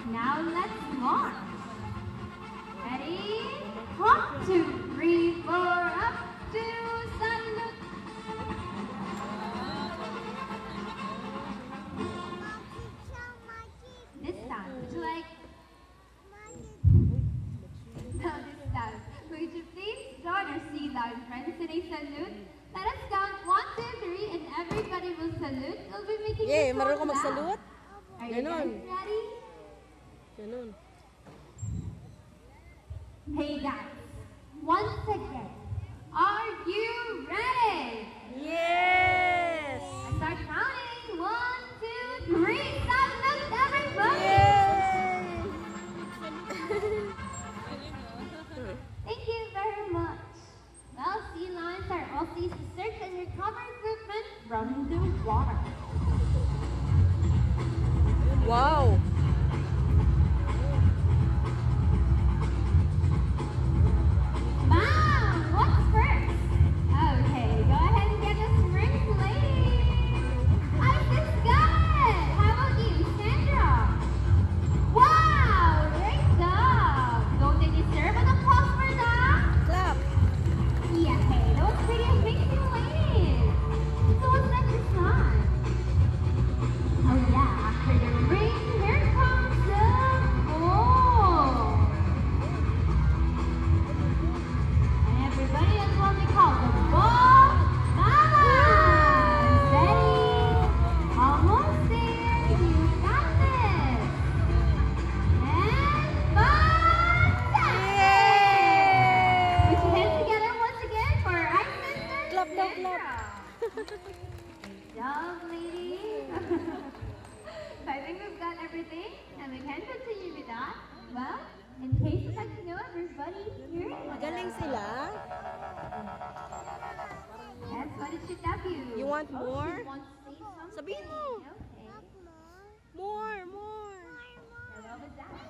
Now let's march. Ready? 1, 2, 3, 4, up to salute. This time, would you like? No, this time. Would you please join our sea lion friends in a salute? Let us count 1, 2, 3, and everybody will salute. We'll be making Yeah, this marunong ka one mag-salute? loud. Are you Ganon. guys ready? Ganun. Hey guys, once again, are you ready? Yes! I start counting. 1, 2, 3. Salute everybody! Yay! Thank you very much. Well, sea lions are also used to search and recover equipment from the water. Wow! Mom, what's first? Okay, go ahead and get us rings, ladies. Isis got it. How about you, Sandra? Wow, great job. Don't they deserve an applause for that? Clap! Yeah, hey, that was pretty amazing, ladies. So what's next this time? Oh yeah, after the ring, here comes the ball. And everybody is what we call the ball mama. Ready? Almost there. You got this. And fantastic! Put your hands together once again for our sister. Clap, clap, clap. Good job, ladies. So I think we've got everything, and we can continue with that. Well, in case you'd like to know everybody here. Galing sila. Yes, what did she tell you? You want Oh, more? she wants to say something. Sabihin mo. Okay. More! Hello, what's that?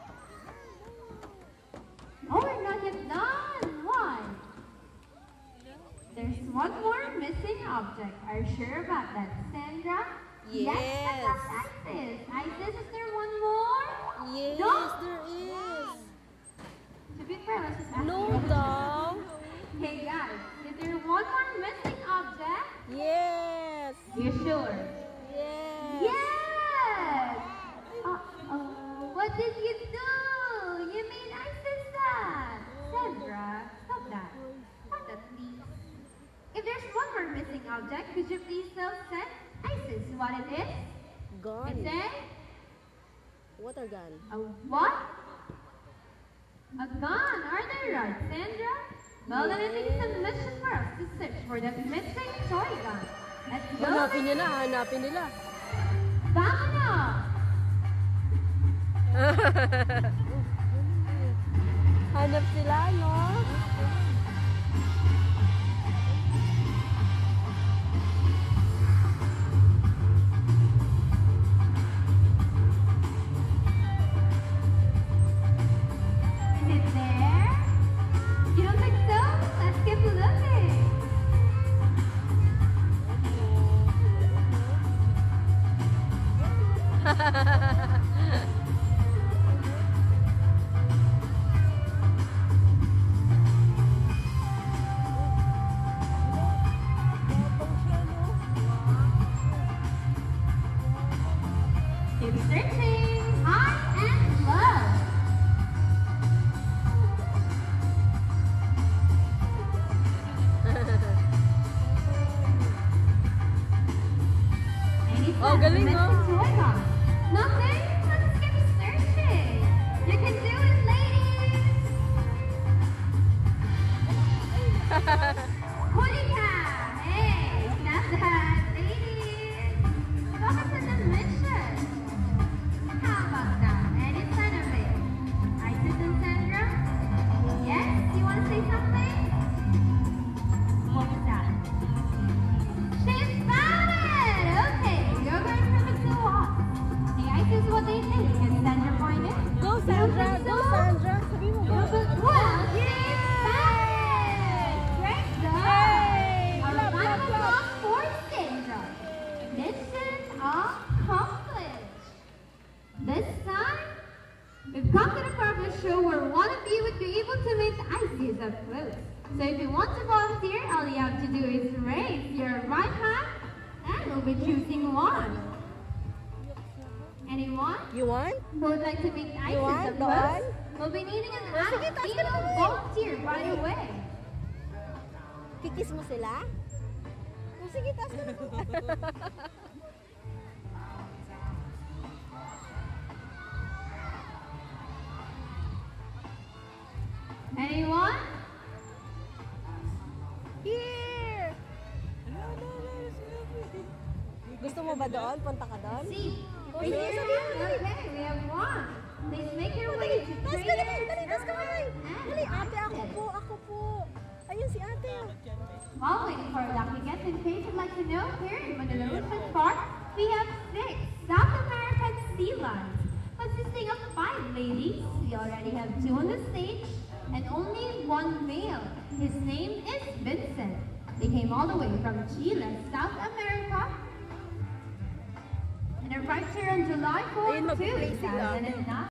Oh, we're not yet done. Why? There's one more missing object. Are you sure about that, Sandra? Yes. Let's check out Isis. Isis, is there one more? Yes, No. there is! To be fair, let's just ask No you. daw! Hey guys, is there one more missing object? Yes! You sure? Yes! Yes! What did you do? You made Isis sad. Sandra, stop that. Stop that, please. If there's one more missing object, could you please tell Isis what it is? Gun. It's a Water gun. what? A gun. Are they right, Sandra? Well, then I think it's a mission for us to search for that missing toy gun. Let's go. Hanapin niya na, hanapin nila. Vamos! Hanap sila, no? Is it there? You don't think so? Let's keep looking. Keep searching high and low. Oh, galing, no? Nothing? Let's keep searching. You can do it, ladies. Holy cow! Hey, not that, ladies. Welcome to the mission. How about that? We've come to the part of the show where one of you would be able to meet Isis up close. So if you want to volunteer, all you have to do is raise your right hand and we'll be choosing one. Anyone You want? who would like to meet Isis want up the close? one? We'll be needing an sige, adult taas ka female naman. volunteer right away. Kikis mo sila? Oh, sige, taas ka na. Anyone? Here! Gusto mo ba doon? Punta ka doon? See. Oh, Right sige, here. sabihin mo, dali. Okay, we have one. Please make your Oh, way dali, to taas ka trainer. naman, dali, taas ka naman. Dali, ate, ako po, ako po. Ayun si ate. While waiting for our applicants, in case you'd like to know, here in Manila Ocean Park, we have 6 South American sea lions, consisting of 5 ladies. We already have 2 on the stage, and only 1 male. His name is Vincent. They came all the way from Chile, South America, and arrived here on July 4, Ayun, mag-play sila. 2009.